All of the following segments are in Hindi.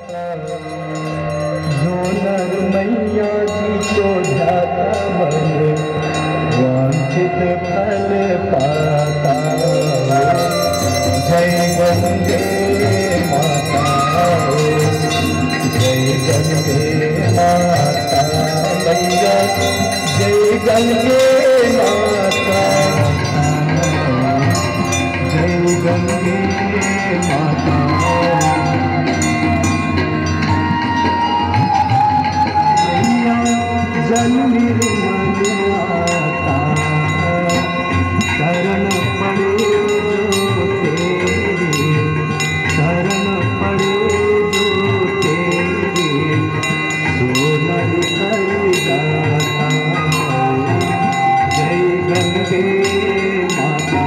झोलर मैया जी को ध्याता मन वांछित फल पाता। जय गंगे माता, जय गंगे माता मैया, जय गंगे माता, जय गंगे माता। जल निर्मल आता, शरण पड़े जो तेरे, शरण पड़े जो तेरे, सो नर कर जाता। जय गंगे माता।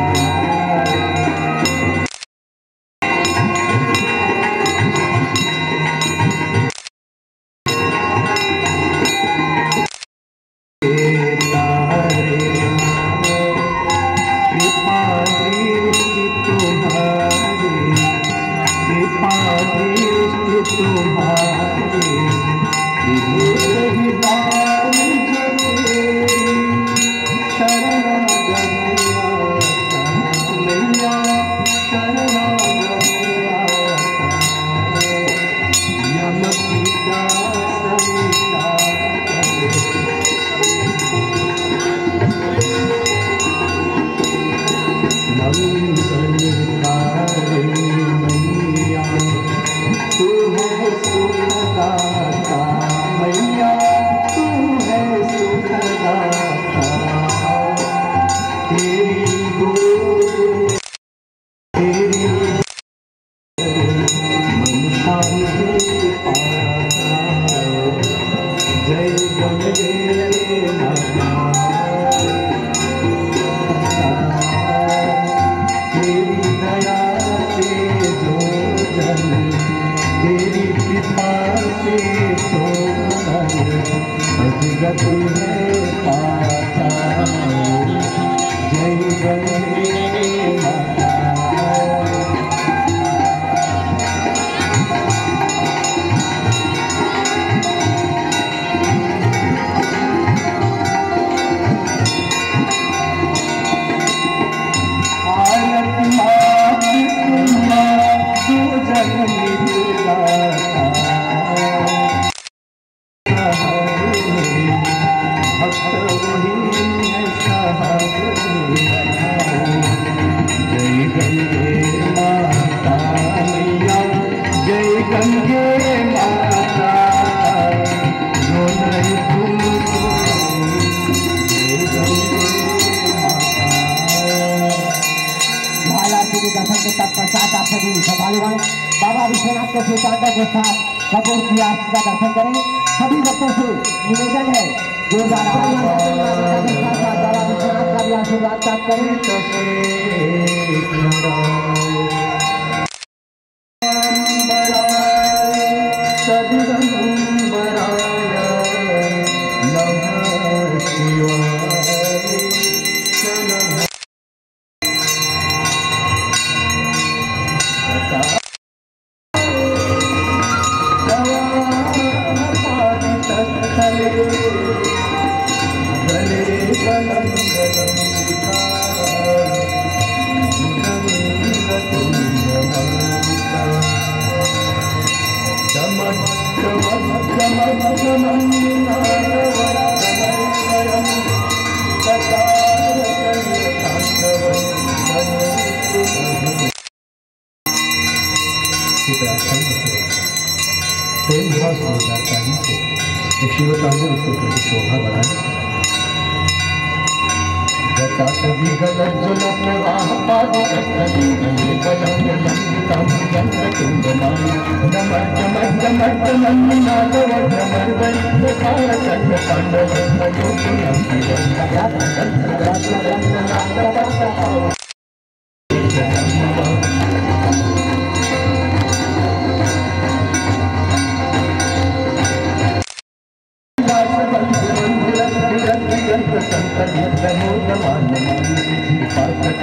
बाबा विश्वनाथ के श्रीकांता के साथ कपूर की आरती का दर्शन करें। सभी भक्तों से निवेदन है जोरदार बाबा विश्वनाथ का भी आशीर्वाद प्राप्त करें। शिव शोभा बढ़ाए कभी गलत जुल प्रवाह पाद कस्तरी गले कलम लंबितम चंद्र कुंडलानी नमः नमः नमः नमः नादव नमः वैद्य कार चंद पांडव मयोगी अंबिरं यात चंद्र नादव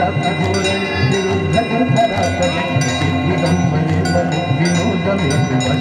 विनोद में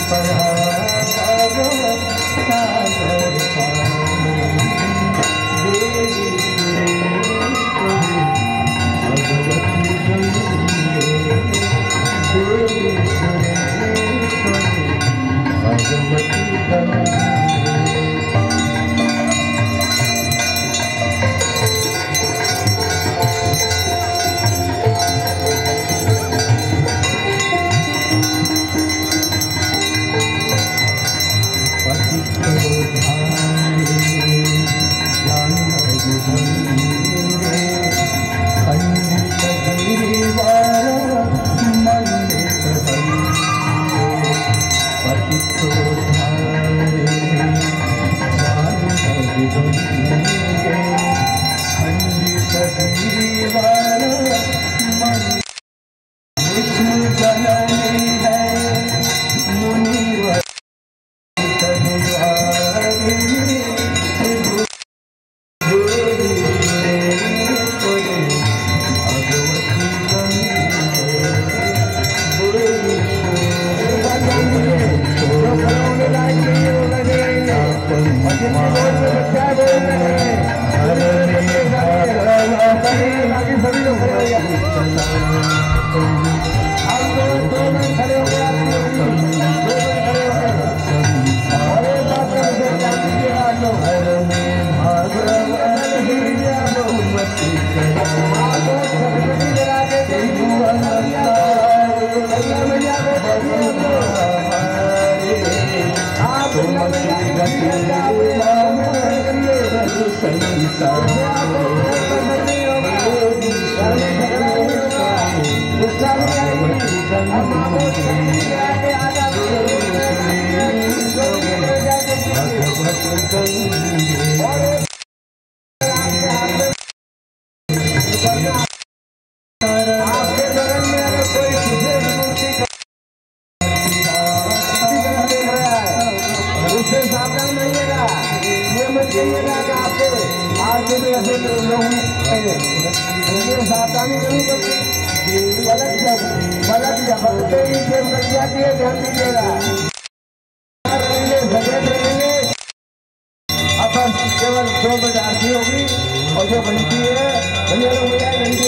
केवल 2 बजे आरती होगी और जो घंटी है भैया लोग हो जाए घंटी।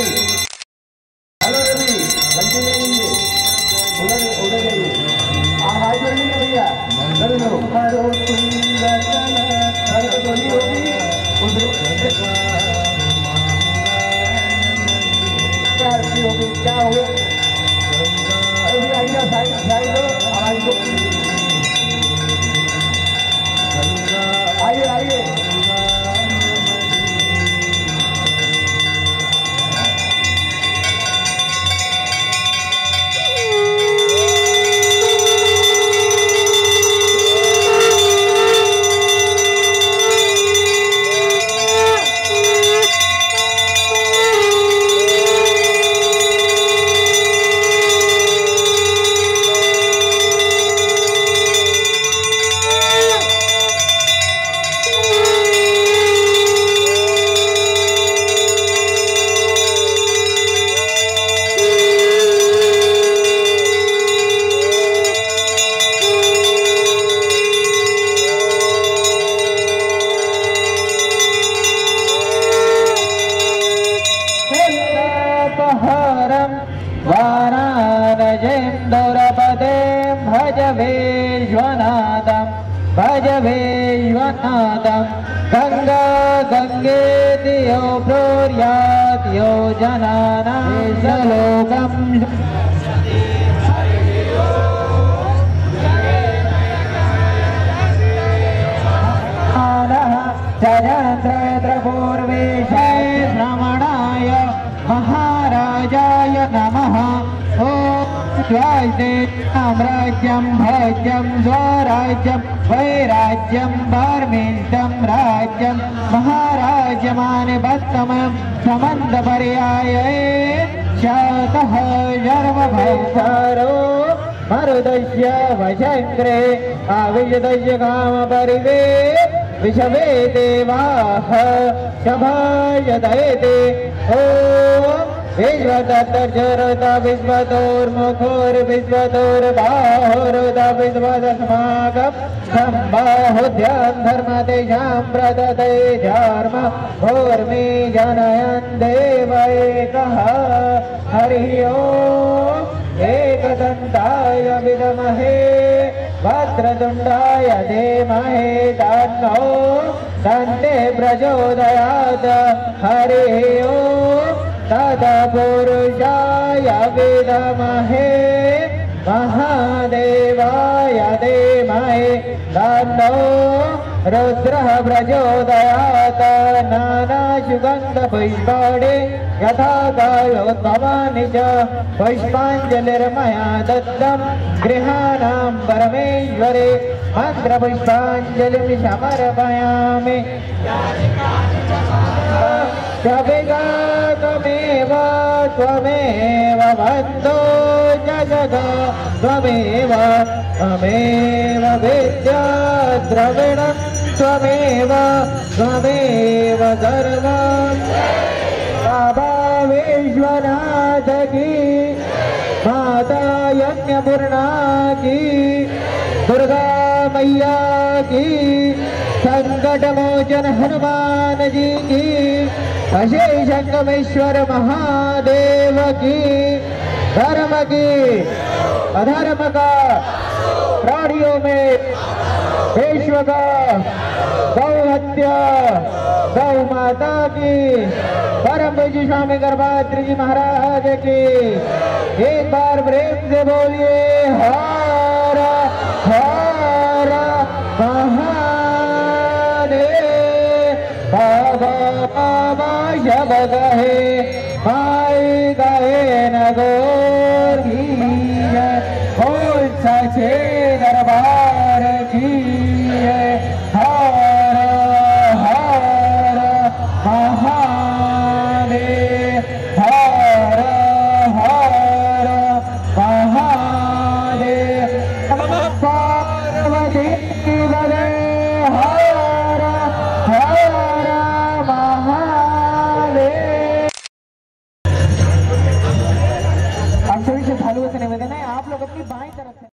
हेलो रवि, घंटी ले लीजिए, उधर उधर जाइए, आवाज कर लीजिए भैया। कर लो करो तुम गोली होगी क्या आरती होगी, क्या हो अभी आइए साइड दो आवाज को, आइए आइए। भज विश्वनाथं गंगा गंगेतियो प्रोर्यातियो जनानां श्लोकम् पूर्वेशे श्रवणाय महाराजाय नमः। साम्राज्यं भज्यं स्वराज्यं वैराज्यं धर्मिष्ठं राज्यं महाराज्यमानिबद्धमं समन्तपर्याये शतः सर्वभक्तारो मरुदस्य वशङ्ग्रे आविशदस्य कामपरिवे विषवे देवाः सभाय दयते। ॐ विश्वतर्जोरुदा विश्वतोर्मुखोर्विश्वतोर्बाहुरुदा विश्वदस्माकं सम्बाहुध्यां धर्मतेषां प्रदते धर्म भूर्मि जनयन् देव एकः हरिः ओम् एकदन्ताय विद्महे वक्रतुण्डाय धीमहि तन्नो दन्ते प्रचोदयात् हरिः ओम् तत्पुरुषाय विद्महे महादेवाय धीमहि तन्नो रुद्रः प्रचोदयात् नानासुगन्धपुष्पाणि यथा कालोद्भवानि च पुष्पाञ्जलिर्मया दत्तं गृहाणां परमेश्वरे मन्त्रपुष्पाञ्जलिं समर्पयामि त्वमेव त्वमेव बन्धो जगद त्वमेव त्वमेव विद्या द्रविणं त्वमेव त्वमेव सर्वं बाबा विश्वनाथ की माता यज्ञपूर्णा की दुर्गा मैया की संकट मोचन हनुमान जी की अशेष संगमेश्वर महादेव की धर्म की अधर्म का प्राणियों में विश्व का गौ हत्या गौ माता की परम पूज्य स्वामी गर्भात्री जी महाराज की एक बार प्रेम से बोलिए हर हर महादेव। बाबा बाबा शब गहे माई गहे न गोर की बोल सचे दरबार की हर हर महादेव हर हर महादेव पार्वती बले हर हर महादेव। आप सभी से भालुओं से निवेदन है, आप लोग अपनी बाईं तरफ से